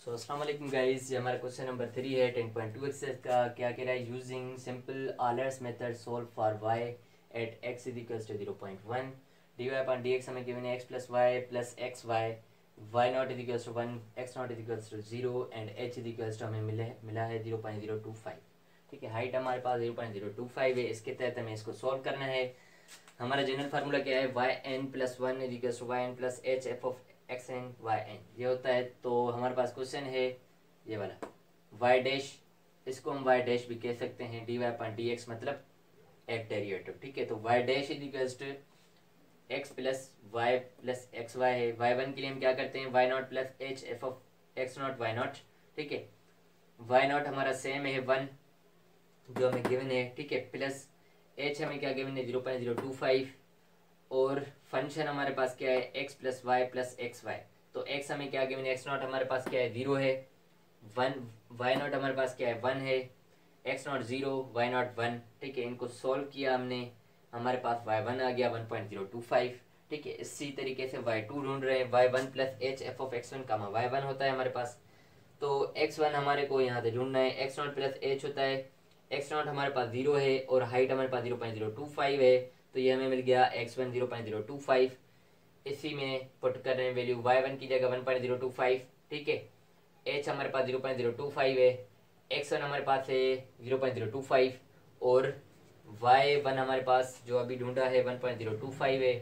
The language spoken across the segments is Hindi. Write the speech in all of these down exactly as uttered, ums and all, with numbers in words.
सो अस्सलाम वालेकुम गाइस, ये हमारा क्वेश्चन नंबर थ्री है टेन पॉइंट टू एक्सरसाइज का। क्या कह रहा है? Using simple Euler's method solve for y at x is equals to zero point one, d y upon d x हमें गिवन है x plus y plus x y, y naught is equals to one, x naught is equals to zero and h is equals to हमें मिले मिला है zero point zero two five. ठीक है, हाइट हमारे पास zero point zero two five है। इसके तहत हमें इसको सॉल्व करना है। हमारा जनरल फार्मूला क्या है? Y n plus one is equals to y n plus h f of x n y n, ये होता है। तो हमारे पास क्वेश्चन है ये वाला वाई डैश, इसको हम वाई डैश भी कह सकते हैं, d y upon d x मतलब एक डेरिवेटिव। ठीक है, तो y dash is equals to x plus y plus x y है। वाई वन के लिए हम क्या करते हैं? Y naught plus h f of x naught y naught. ठीक है, वाई नॉट हमारा सेम है वन जो हमें गिवन है। ठीक है, प्लस एच हमें क्या गिवन है? Zero point zero two five. और फंक्शन हमारे पास क्या है? X plus y plus x y. तो एक्स हमें क्या गिवन है? एक्स नॉट हमारे पास क्या है? जीरो है। वन वाई नॉट हमारे पास क्या है? वन है। X naught zero, y naught one. ठीक है, इनको सॉल्व किया हमने, हमारे पास वाई वन आ गया one point zero two five. ठीक है, इसी तरीके से वाई टू ढूंढ रहे हैं। Y one plus h f of x one का वाई वन होता है हमारे पास। तो एक्स वन हमारे को यहाँ से ढूंढना है। एक्स नॉट प्लस एच होता है, एक्स नॉट हमारे पास जीरो है और हाइट हमारे पास zero point zero two five है। तो ये हमें मिल गया x one zero point zero two five. इसी में पुट कर रहे हैं वैल्यू, वाई वन की जगह one point zero two five. ठीक है, एच हमारे पास zero point zero two five है, एक्स वन हमारे पास है zero point zero two five और वाई वन हमारे पास जो अभी ढूंढा है one point zero two five है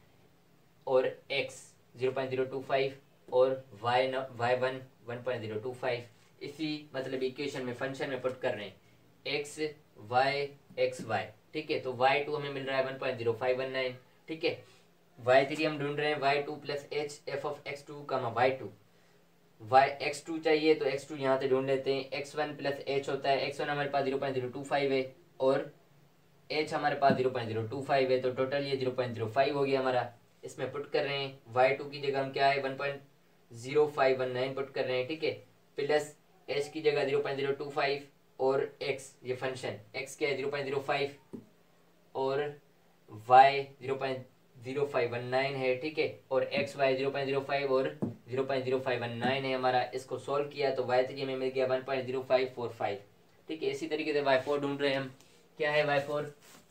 और x zero point zero two five और y y one one point zero two five. इसी मतलब इक्वेशन में फंक्शन में पुट कर रहे हैं एक्स वाई एक्स वाई। ठीक है, तो वाई टू हमें मिल रहा है one point zero five one nine. ठीक है, वाई थ्री हम ढूंढ रहे हैं y two plus h f of x two का y two. Y x two चाहिए तो एक्स टू यहाँ से ढूंढ लेते हैं। एक्स वन प्लस एच होता है, एक्स वन हमारे पास zero point zero two five है और एच हमारे पास zero point zero two five है। तो टोटल ये जीरो पॉइंट जीरो फाइव हो गया हमारा। इसमें पुट कर रहे हैं वाई टू की जगह हम क्या है? One point zero five one nine put कर रहे हैं। ठीक है, प्लस एच की जगह zero point zero two five और एक्स, ये फंक्शन एक्स क्या है? जीरो पॉइंट जीरो फाइव और y zero point zero five one nine है। ठीक है, और x y zero point zero five और zero point zero five one nine है हमारा। इसको सॉल्व किया तो वाई थ्री में मिल गया one point zero five four five. ठीक है, इसी तरीके से वाई फोर ढूंढ रहे हैं हम। क्या है y four?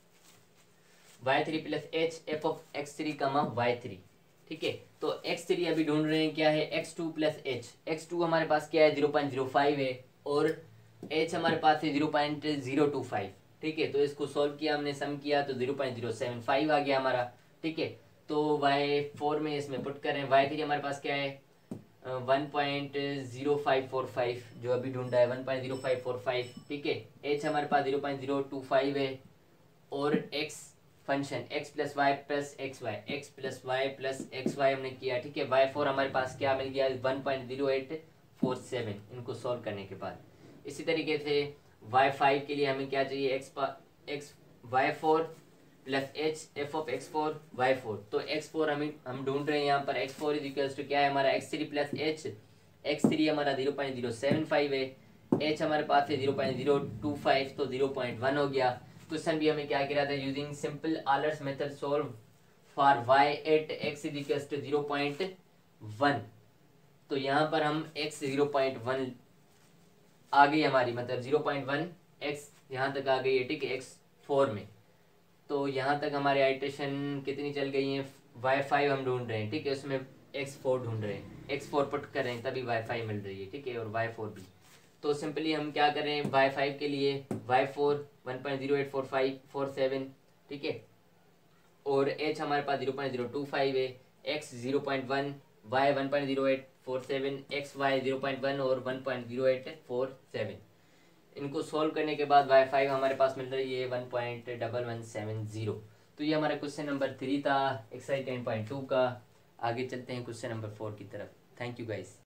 Y three plus h f of x three का वाई थ्री। ठीक है, तो एक्स थ्री अभी ढूंढ रहे हैं क्या है? X two plus h. X two हमारे पास क्या है? जीरो पॉइंट जीरो फाइव है और एच हमारे पास है zero point zero two five. ठीक है, तो इसको सॉल्व किया हमने, सम किया तो zero point zero seven five आ गया हमारा। ठीक है, तो वाई फोर में इसमें पुट करें। वाई थ्री हमारे पास क्या है? One point zero five four five जो अभी ढूंढा है, one point zero five four five. ठीक है, एच हमारे पास zero point zero two five है और x function x plus y plus x y, x plus y plus x y हमने किया। ठीक है, वाई फोर हमारे पास क्या मिल गया? One point zero eight four seven, इनको सॉल्व करने के बाद। इसी तरीके से वाई फाइव के लिए हमें क्या चाहिए? X x y four plus h f of x four y four. तो एक्स फोर हमें हम ढूंढ रहे हैं यहाँ पर। X four is equals to क्या है हमारा? X three plus h. X three हमारा zero point zero seven five है, एच हमारे पास है zero point zero two five, तो जीरो पॉइंट वन हो गया। क्वेश्चन भी हमें क्या कह रहा था? Using simple Euler's method solve for y at x is equals to zero point one. तो यहाँ पर हम एक्स जीरो पॉइंट वन आ गई हमारी, मतलब जीरो पॉइंट वन एक्स यहाँ तक आ गई है। ठीक है, एक्स फोर में तो यहाँ तक हमारे आइट्रेशन कितनी चल गई है? वाई फाइव हम ढूंढ रहे हैं। ठीक है, उसमें एक्स फोर ढूंढ रहे हैं, एक्स फोर पुट कर रहे हैं तभी वाई फाइव मिल रही है। ठीक है, और वाई फोर भी। तो सिंपली हम क्या कर रहे हैं? वाई फाइव के लिए y four one point zero eight four five four seven. ठीक है, और एच हमारे पास zero point zero two five है, x zero point one, y one point zero eight four seven, x y zero point one और one point zero eight four seven. इनको सॉल्व करने के बाद वाई फाइव हमारे पास मिल रही है one point double one seven zero. तो ये हमारा क्वेश्चन नंबर थ्री था एक्सरसाइज टेन पॉइंट टू का। आगे चलते हैं क्वेश्चन नंबर फोर की तरफ। Thank you guys.